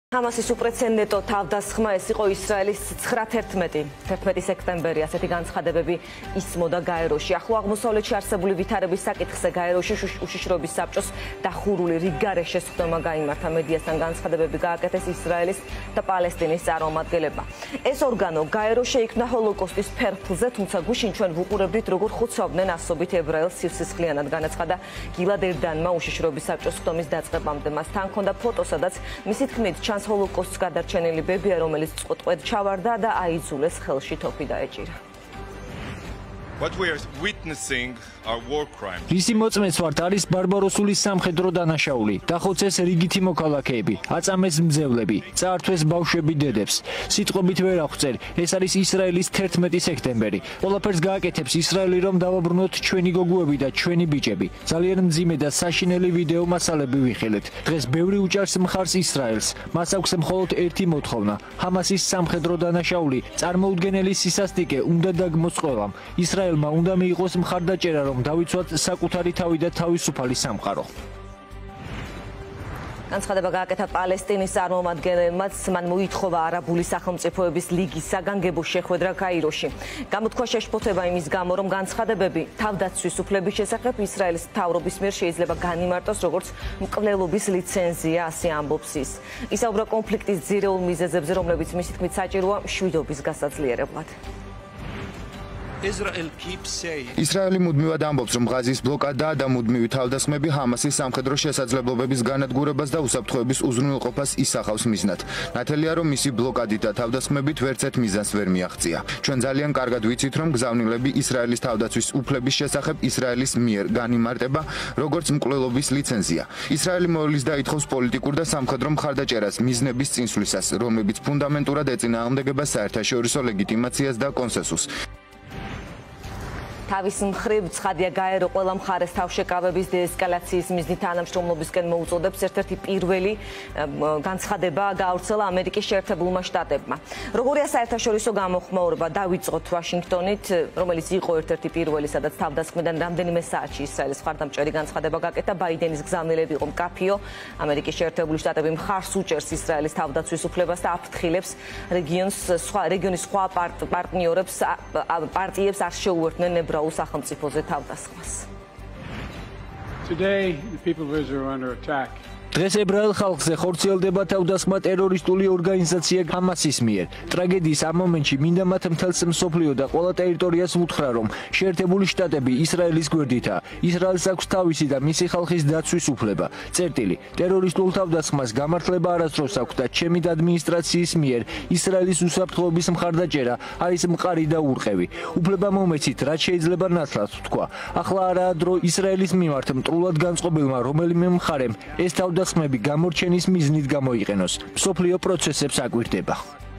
Hamas-ის უპრეცედენტო თავდასხმა ეს იყო ისრაელის 9-11 სექტემბერი ასეთი განცხადებები ისმოდა გაეროში. ახლო აღმოსავლეთში არსებული ვითარების საკითხზე გაეროში უშიშროების საბჭოს დახურული რიგარე შესხდომა გაიმართა მედიასთან განცხადებები გააკეთეს ისრაელის და პალესტინის წარმომადგენლებმა. ეს ორგანო გაერო შეიქმნა ჰოლოკოსტის ფერფლზე, თუმცა გუშინ ჩვენ ვუყურებდით როგორ ხუცავდნენ ასობით ებრაელს სივსისხლიანად განაცხადა გილად ერდანმა უშიშროების საბჭოს ხდომის დაწყებამდე. მასთან ჰქონდა ფოტო, სადაც მისი თქმით ჰოლოკოსტს გადარჩენილი ბებია, რომელიც წყოტყვედ ჩავარდა და აიძულეს ხელში თოფი დაეჭირა. რისი მოწმეც ვართ არის ბარბაროსული სამხედრო დანაშაული. დახოცეს რიგითი მოქალაქეები, აწამეს მძევლები, წაართვეს ბავშვები დედებს. სიტყვებით ვერ აღწერ, ეს არის ისრაელის 11 სექტემბერი. ყველაფერს გააკეთებს ისრაელი, რომ დავაბრუნოთ ჩვენი გოგოები და ჩვენი ბიჭები. ძალიან მძიმე და საშინელი ვიდეო მასალები ვიხილეთ. დღეს ბევრი უჭარს მხარს ისრაელს. მას აქვს მხოლოდ ერთი მოთხოვნა. ჰამასის სამხედრო დანაშაული, წარმოუდგენელი სისასტიკე უნდა დაგმოს ყველამ. ისრაელმა უნდა მიიღოს მხარდაჭერა, რომ დავიცვათ საკუთარი თავი და თავისუფალი სამყარო. განცხადება გააკეთა პალესტინის წარმომადგენლებმაც, მან მოითხოვა არაბული სახელმწიფოების ლიგის საგანგებო შეხვედრა კაიროში. გამოთქვა შეშფოთება იმის გამო, რომ განცხადებები თავდაცვის უფლების შესახებ ისრაელის მთავრობის მიერ შეიძლება განიმარტოს როგორც მკვლელობის ლიცენზია, ასე ამბობს ის. ისაუბრა კონფლიქტის ძირეულ მიზეზებზე, რომლებიც მისი თქმით საჭიროა მშვიდობის გასაძლიერებლად. ისრაელი მუდმივად ამბობს, რომ ღაზის ბლოკადა და მუდმივი თავდასხმები ჰამასის სამხედრო შესაძლებლობების განადგურებას და უსაფრთხოების უზრუნველყოფას ისახავს მიზნად. ნათელია, რომ მისი ბლოკადით და თავდასხმებით ვერცერთ მიზანს ვერ მიაღწია. ჩვენ ძალიან კარგად ვიცით, რომ გზავნილები ისრაელის თავდაცვის უფლების შესახებ ისრაელის მიერ განიმარტება, როგორც მკვლელობის ლიცენზია. ისრაელი მოელის და ითხოვს პოლიტიკურ და სამხედრო მხარდაჭერას მიზნების წინსვლისას, რომლებიც ფუნდამენტურად ეწინააღმდეგება საერთაშორისო ლეგიტიმაციას და კონსენსუსს. თავის მხრივ ცხადია გაერო ყველა მხარეს თავშეკავების დეესკალაციის მიზნით თანამშრომლობისკენ მოუწოდებს. ერთ-ერთი პირველი განცხადება გაავრცელა ამერიკის შეერთებულმა შტატებმა. როგორია საერთაშორისო გამოხმაურება დავიწყოთ ვაშინგტონით, რომელიც იყო ერთ-ერთი პირველი, სადაც თავდასხმიდან რამდენიმე საათში ისრაელის მხარდამჭერი განცხადება გააკეთა. ბაიდენის გზავნილები იყო მკაფიო. ამერიკის შეერთებული შტატები მხარს უჭერს ისრაელის თავდაცვის უფლებას და აფრთხილებს რეგიონის სხვა პარტიებს არ შეუერთდნენ ებრაულ სახელმწიფოზე თავდასხმას. Today, the people of Israel are under attack. დღეს ებრაელ ხალხზე ხორციელდება თავდასხმა ტერორისტული ორგანიზაცია ჰამასის მიერ. ტრაგედიის ამ მომენტში მინდა მათ მთელს მსოფლიო და ყველა ტერიტორიას ვუთხრა, რომ შეერთებული შტატები ისრაელის გვერდითაა. ისრაელს აქვს თავისი და მისი ხალხის დაცვის უფლება. წერტილი: ტერორისტულ თავდასხმას გამართლება არასდროს აქვს და ჩემი ადმინისტრაციის მიერ ისრაელის უსაფრთხოების მხარდაჭერა არის მყარი და ურყევი. უფლება მომეცით, რაც შეიძლება ნათლად ვთქვა. ახლა არაა დრო ისრაელის მიმართ მტრულად განწყობილმა რომელიმე მხარემ ეს თავდასხმები გამორჩენის მიზნით გამოიყენოს. მსოფლიო პროცესებს აკვირდება.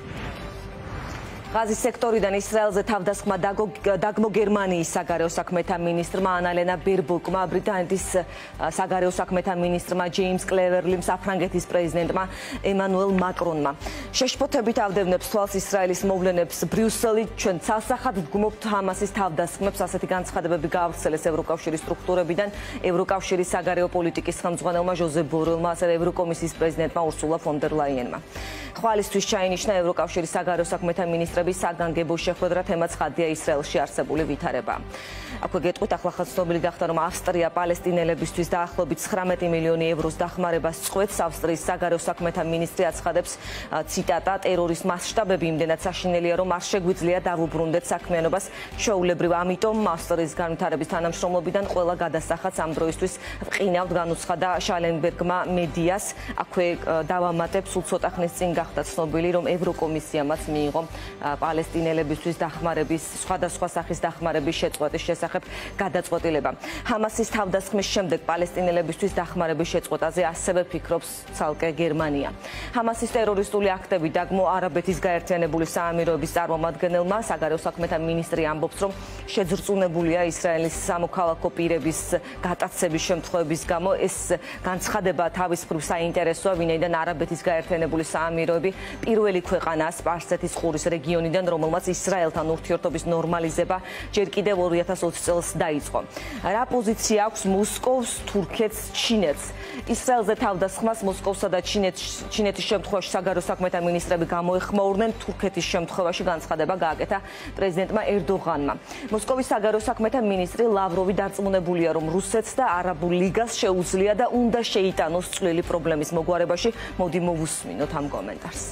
ღაზის სექტორიდან ისრაელზე თავდასხმა დაგმო გერმანიის საგარეო საქმეთა მინისტრმა ანალენა ბერბოკმა, ბრიტანეთის საგარეო საქმეთა მინისტრმა ჯეიმს კლევერლიმ, საფრანგეთის პრეზიდენტმა ემანუელ მაკრონმა. შეშფოთებით ავდევნებს თვალს ისრაელის მოვლენებს ბრიუსელი. ჩვენ ცალსახად ვდგმობთ ჰამასის თავდასხმებს, ასეთი განცხადებები გაავრცელეს ევროკავშირის სტრუქტურებიდან ევროკავშირის საგარეო პოლიტიკის ხელმძღვანელმა ჟოზეფ ბორელმა, ასევე ევროკომისიის პრეზიდენტმა ურსულა ფონ დერ ლაიენმა. ხვალისთვის ჩაინიშნა ევროკავშირის საგარეო საქმეთა მინისტრების საგანგებო შეხვედრა. თემა ცხადია ისრაელში არსებული ვითარება. აქვე გეტყვით, ახლა ცნობილი გახდა, რომ ავსტრია პალესტინელებისთვის დაახლოებით 19 მილიონი ევროს დახმარებას წყვეტს. ავსტრიის საგარეო საქმეთა მინისტრი აცხადებს, ციტატა: ტერორის მასშტაბები იმდენად საშინელია, რომ არ შეგვიძლია დავუბრუნდეთ საქმიანობას ჩვეულებრივ. ამიტომ ავსტრიის განვითარების თანამშრომლობიდან ყველა გადასახადს ამ დროისთვის ვყინავთ, განუცხადა შალენბერგმა მედიას. აქვე დავამატებ, სულ ცოტა ხნის წინ გახდა ცნობილი, რომ ევროკომისიამაც მიიღო პალესტინელებისთვის დახმარების სხვადასხვა სახის დახმარების შეწყვეტის შესახებ გადაწყვეტილება. ჰამასის თავდასხმის შემდეგ პალესტინელებისთვის დახმარების შეწყვეტაზე ასევე ფიქრობს ცალკე გერმანია. ჰამასის ტერორისტული აქტები დაგმო არაბეთის გაერთიანებული საამიროების წარმომადგენელმა, საგარეო საქმეთა მინისტრი ამბობს, რომ შეძრწუნებულია ისრაელის სამოქალაქო პირების გატაცების შემთხვევების გამო. ეს განცხადება თავის მხრივ საინტერესოა, ვინაიდან არაბეთის გაერთიანებული საამიროები პირველი ქვეყანაა სპარსეთის ყურის რეგიონში რეგიონიდან, რომელმაც ისრაელთან ურთიერთობის ნორმალიზება ჯერ კიდევ 2020 წელს დაიწყო. რა პოზიცია აქვს მოსკოვს, თურქეთს, ჩინეთს? ისრაელზე თავდასხმას მოსკოვსა და ჩინეთის შემთხვევაში საგარეო საქმეთა მინისტრები გამოეხმაურნენ, თურქეთის შემთხვევაში განცხადება გააკეთა პრეზიდენტმა ერდოღანმა. მოსკოვის საგარეო საქმეთა მინისტრი ლავროვი დარწმუნებულია, რომ რუსეთს და არაბულ ლიგას შეუძლია და უნდა შეიტანოს წვლილი პრობლემის მოგვარებაში. Მოდი მოვუსმინოთ ამ კომენტარს.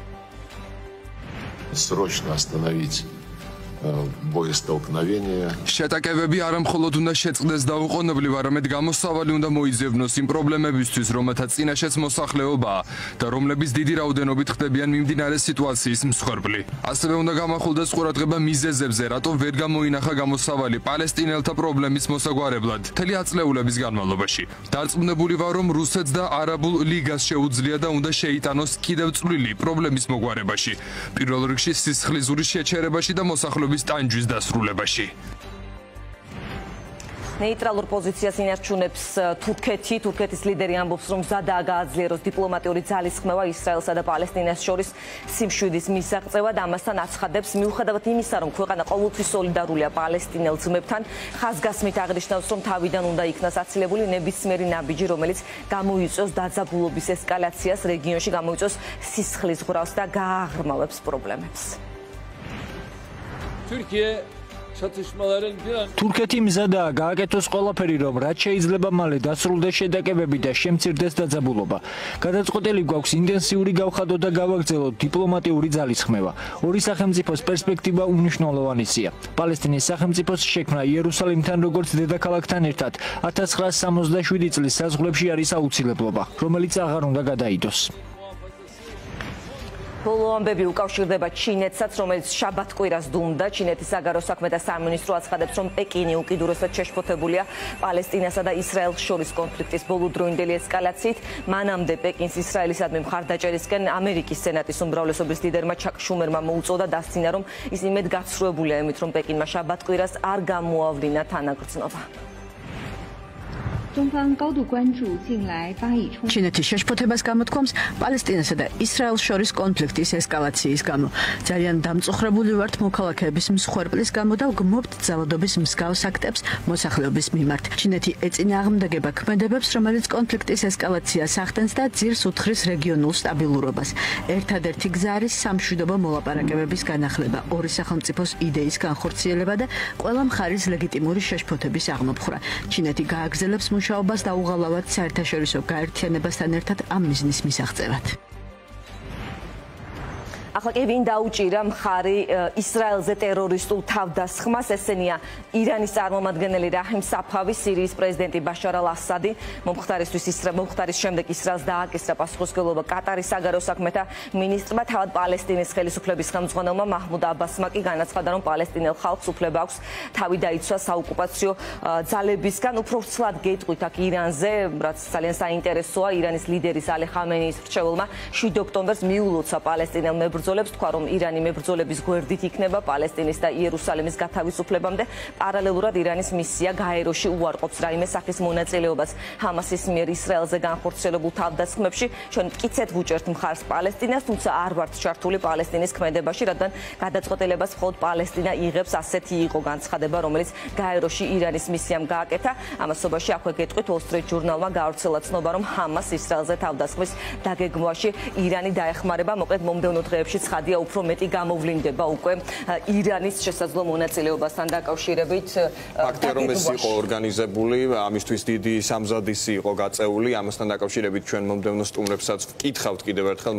Срочно остановить боестолкновение. შეტაკებები არა მხოლოდ უნდა შეწყდეს დაუყოვნებლივ, არამედ გამოსავალი უნდა მოიძებნოს იმ პრობლემებისთვის, რომელთაც წინაშეც მოსახლეობაა და რომლებიც დიდი რაოდენობით ხდებიან მიმდინარე სიტუაციის მსხვერპლი. ასევე უნდა გამახვილდეს ყურადღება მიზეზებზე, რატომ ვერ გამოინახა გამოსავალი პალესტინელთა პრობლემის მოსაგვარებლად მთელი აწლეულების განმავლობაში. დარწმუნებული ვარ, რომ რუსეთს და არაბულ ლიგას შეუძლია და უნდა შეიტანოს კიდევ წვლილი პრობლემის მოგვარებაში, პირველ რიგში სისხლისღვრի შეჩერებაში და მოსახლეობის ტანჯვის დასრულებაში. ნეიტრალურ პოზიციას ინარჩუნებს თურქეთი. თურქეთის ლიდერი ამბობს, რომ მზადაა გააძლიეროს დიპლომატიური ძალისხმევა ისრაელსა და პალესტინას შორის სიმშვიდის მისაღწევად. ამასთან აცხადებს, მიუხედავად იმისა, რომ ქვეყანა ყოველთვის სოლიდარულია პალესტინელ ძმებთან, ხაზგასმით აღნიშნავს, რომ თავიდან უნდა იქნას აცილებული ნებისმიერი ნაბიჯი, რომელიც გამოიწვევს დაძაბულობის ესკალაციას რეგიონში, გამოიწვევს სისხლისღვრავს და გააღრმავებს პრობლემებს. თურქეთი მზადაა გააკეთოს ყველაფერი, რომ რაც შეიძლება მალე დასრულდეს შეტაკებები და შემცირდეს დაძაბულობა. გადაწყვეტილი გვაქვს ინტენსიური გავხადო და გავაგრძელოთ დიპლომატიური ძალისხმევა. ორი სახელმწიფოს პერსპექტივა უმნიშვნელოვანესია. პალესტინის სახელმწიფოს შექმნა იერუსალიმთან როგორც დედაქალაქთან ერთად 1967 წლის საზღვრებში არის აუცილებლობა, რომელიც აღარ უნდა გადაიდოს. ბოლო ამბები უკავშირდება ჩინეთსაც, რომელიც შაბათ-კვირას დუმდა. ჩინეთის საგარეო საქმეთა სამინისტრო აცხადებს, რომ პეკინი უკიდურესად შეშფოთებულია პალესტინასა და ისრაელს შორის კონფლიქტის ბოლოდროინდელი ესკალაციით. მანამდე პეკინს ისრაელისადმი მხარდაჭერისკენ ამერიკის სენატის უმრავლესობის ლიდერმა ჩაკ შუმერმა მოუწოდა, დასცინა, რომ ის იმედგაცრუებულია იმით, რომ პეკინმა შაბათ-კვირას არ გამოავლინა თანაგრძნობა. ჩინეთის შეშფოთებას გამოთქვამს პალესტინასა და ისრაელს შორის კონფლიქტის ესკალაციის გამო. ძალიან დამწუხრებული ვართ მოქალაქეების მსხვერპლის გამო და ვგმობთ ძალადობის მსგავს აქტებს მოსახლეობის მიმართ. ჩინეთი ეწინააღმდეგება ქმედებებს, რომელიც კონფლიქტის ესკალაციას ახდენს და ძირს უთხრის რეგიონულ სტაბილურობას. ერთადერთი გზა არის სამშვიდობო მოლაპარაკებების განახლება, ორი სახელმწიფოს იდეის განხორციელება და ყველა მხარის ლეგიტიმური შეშფოთების აღმოფხვრა. ჩინეთი გააგრძელებს მუშაობას და უღალავად საერთაშორისო გაერთიანებასთან ერთად ამ მიზნის მისაღწევად. ახლა კი ვინ დაუჭირა მხარი ისრაელზე ტერორისტულ თავდასხმას? ესენია ირანის წარმომადგენელი რაჰიმ საფავი, სირიის პრეზიდენტი ბაშარ ალ-ასადი. მომხდარის შემდეგ ისრაელს დააკისრა პასუხისმგებლობა კატარის საგარეო საქმეთა მინისტრმა. თავად პალესტინის ხელისუფლების ხელმძღვანელმა მაჰმუდ აბასმა კი განაცხადა, რომ პალესტინელ ხალხს უფლება აქვს თავი დაიცვა საოკუპაციო ძალებისგან. უფრო ცლად გეტყვით აქ ირანზე, რაც ძალიან საინტერესოა. ირანის ლიდერის ალი ხამენეის რჩეულმა 7 ოქტომბერს მიულოცა პალესტინელ მებრძოლებს, თქვა, რომ ირანი მებრძოლების გვერდით იქნება პალესტინის და იერუსალიმის გათავისუფლებამდე. პარალელურად ირანის მისია გაეროში უარყოფს რაიმე სახის მონაწილეობას ჰამასის მიერ ისრაელზე განხორციელებულ თავდასხმებში. ჩვენ მტკიცედ ვუჭერთ მხარს პალესტინას, თუმცა არ ვართ ჩართული პალესტინის ქმედებაში, რადგან გადაწყვეტილებას მხოლოდ პალესტინა იღებს. ასეთი იყო განცხადება, რომელიც გაეროში ირანის მისიამ გააკეთა. ამასობაში აქვე გეტყვით Wall Street Journal-მა გავრცელა ცნობა, რომ ჰამას ისრაელზე თავდასხმის დაგეგმვაში ირანი დაეხმარება. მოკლედ მომდევნო დღეებში ცხადია, უფრო მეტი გამოვლინდება უკვე ირანის შესაძლო მონაწილეობასთან დაკავშირებით. ფაქტია, რომ ეს იყო ორგანიზებული, ამისთვის დიდი სამზადისი იყო გაწეული. ამასთან დაკავშირებით ჩვენ მომდევნო სტუმრებსაც ვკითხავთ კიდევ ერთხელ